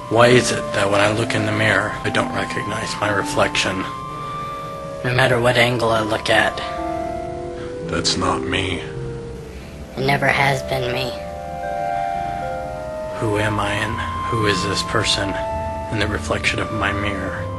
Why is it that when I look in the mirror, I don't recognize my reflection? No matter what angle I look at, That's not me. it never has been me. Who am I and who is this person in the reflection of my mirror?